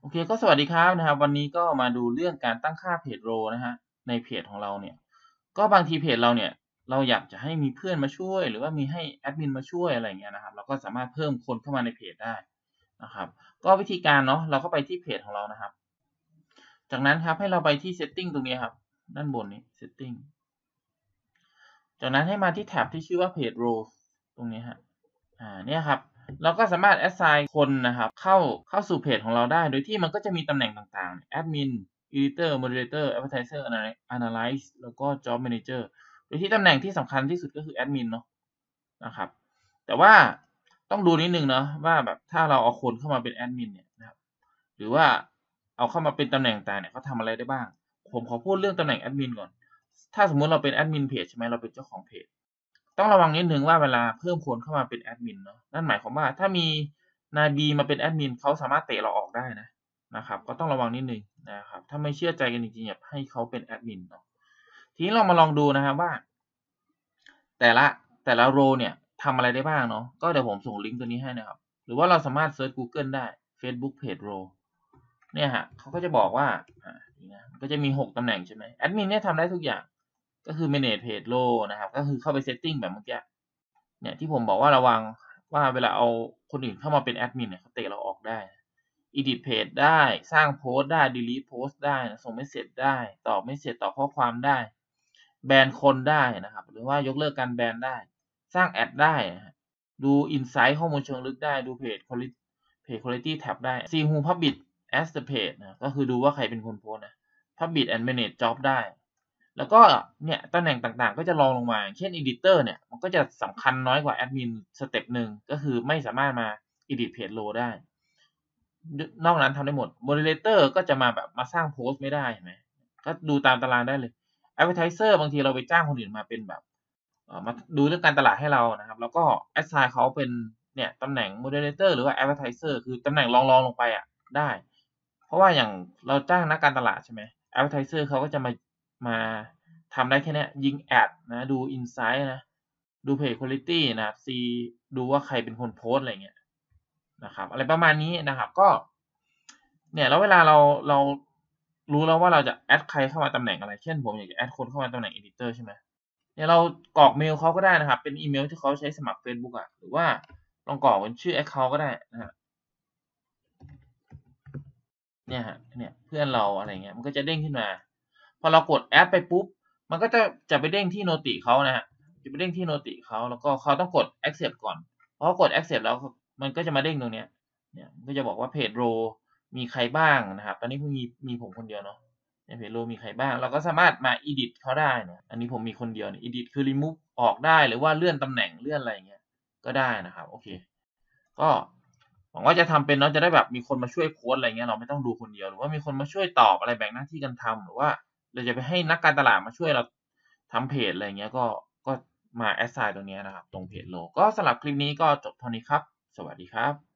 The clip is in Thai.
โอเคก็สวัสดีครับนะครับวันนี้ก็มาดูเรื่องการตั้งค่าเพจโรนะฮะในเพจของเราเนี่ยก็บางทีเพจเราเนี่ยเราอยากจะให้มีเพื่อนมาช่วยหรือว่ามีให้แอดมินมาช่วยอะไรอย่างเงี้ยนะครับเราก็สามารถเพิ่มคนเข้ามาในเพจได้นะครับก็วิธีการเนาะเราก็ไปที่เพจของเรานะครับจากนั้นครับให้เราไปที่ setting ตรงนี้ครับด้านบนนี้ setting จากนั้นให้มาที่แท็บที่ชื่อว่าเพจโรตรงนี้ฮะเนี่ยครับเราก็สามารถ assign คนนะครับเข้าสู่เพจของเราได้โดยที่มันก็จะมีตำแหน่งต่างๆ admin editor moderator advertiser analyst แล้วก็ job manager โดยที่ตำแหน่งที่สำคัญที่สุดก็คือ admin เนาะนะครับแต่ว่าต้องดูนิดนึงเนาะว่าแบบถ้าเราเอาคนเข้ามาเป็น admin เนี่ยนะครับหรือว่าเอาเข้ามาเป็นตำแหน่งต่างเนี่ยเขาทำอะไรได้บ้างผมขอพูดเรื่องตำแหน่ง admin ก่อนถ้าสมมุติเราเป็น admin เพจใช่ไหมเราเป็นเจ้าของเพจ ต้องระวังนิดนึงว่าเวลาเพิ่มคนเข้ามาเป็นแอดมินเนาะนั่นหมายความว่าถ้ามีนายบีมาเป็นแอดมินเขาสามารถเตะเราออกได้นะครับก็ต้องระวังนิดนึงนะครับถ้าไม่เชื่อใจกันจริงๆอย่าให้เขาเป็นแอดมินเนาะทีนี้เรามาลองดูนะครับว่าแต่ละโรเนี่ยทำอะไรได้บ้างเนาะก็เดี๋ยวผมส่งลิงก์ตัวนี้ให้นะครับหรือว่าเราสามารถเซิร์ช Google ได้ Facebook Page Role เนี่ยฮะเขาก็จะบอกว่ามันก็จะมี6ตำแหน่งใช่ไหมแอดมินเนี่ยทำได้ทุกอย่างก็คือ manage page role นะครับก็คือเข้าไป setting แบบเมื่อกี้เนี่ยที่ผมบอกว่าระวังว่าเวลาเอาคนอื่นเข้ามาเป็นแอดมินเนี่ยเขาเตะเราออกได้ edit page ได้สร้างโพสต์ได้ delete โพสต์ได้ส่งเมสเสจได้ตอบเมสเสจตอบข้อความได้แบนคนได้นะครับหรือว่ายกเลิกการแบนได้สร้างแอดได้นะดู insight ข้อมูลเชิงลึกได้ดูเพจ quality tab ได้ see who publish as the page นะก็คือดูว่าใครเป็นคนโพสต์นะ publish and manage job ได้แล้วก็เนี่ยตำแหน่งต่างๆก็จะรองลงมาเช่น editor เนี่ยมันก็จะสำคัญน้อยกว่า admin สเต็ปหนึ่งก็คือไม่สามารถมา edit page row ได้นอกนั้นทำได้หมด moderator ก็จะมาแบบมาสร้างโพสต์ไม่ได้เห็นไหมก็ดูตามตารางได้เลย advertiser บางทีเราไปจ้างคนอื่นมาเป็นแบบมาดูเรื่องการตลาดให้เรานะครับแล้วก็ assign เขาเป็นเนี่ยตำแหน่ง moderator หรือว่า advertiser คือตำแหน่งรองๆลงไปได้เพราะว่าอย่างเราจ้างนักการตลาดใช่ไหม advertiser เขาก็จะมาทำได้แค่นี้ยิงแอดนะดู insight นะดู page quality นะครับดูว่าใครเป็นคนโพสต์อะไรเงี้ยนะครับอะไรประมาณนี้นะครับก็เนี่ยแล้วเวลาเรารู้แล้วว่าเราจะแอดใครเข้ามาตำแหน่งอะไรเช่นผมอยากจะแอดคนเข้ามาตำแหน่ง editor ใช่ไหมเนี่ยเรากรอกเมลเขาก็ได้นะครับเป็นอีเมลที่เขาใช้สมัคร Facebook หรือว่าลองกรอกเป็นชื่อ account ก็ได้นะครับเนี่ยฮะเนี่ยเพื่อนเราอะไรเงี้ยมันก็จะเด้งขึ้นมาพอเรากดแอดไปปุ๊บมันก็จะไปเด้งที่โนติเขานะฮะจะไปเด้งที่โนติเขาแล้วก็เขาต้องกด accept ก่อนพอกด accept แล้วมันก็จะมาเด้งตรงเนี้ยเนี่ยก็จะบอกว่าเพจโรมีใครบ้างนะครับตอนนี้มีผมคนเดียวเนาะในเพจโรมีใครบ้างเราก็สามารถมา edit เขาได้เนี่ยอันนี้ผมมีคนเดียวเนี่ย edit คือ remove ออกได้หรือว่าเลื่อนตำแหน่งเลื่อนอะไรอย่างเงี้ยก็ได้นะครับโอเคก็หวังว่าจะทำเป็นเนาะจะได้แบบมีคนมาช่วยโพสต์อะไรเงี้ยเราไม่ต้องดูคนเดียวหรือว่ามีคนมาช่วยตอบอะไรแบ่งหน้าที่กันทำหรือว่าเราจะไปให้นักการตลาดมาช่วยเราทำเพจอะไรเงี้ยก็มา assign ตรงนี้นะครับตรงเพจโลก็สำหรับคลิปนี้ก็จบเท่านี้ครับสวัสดีครับ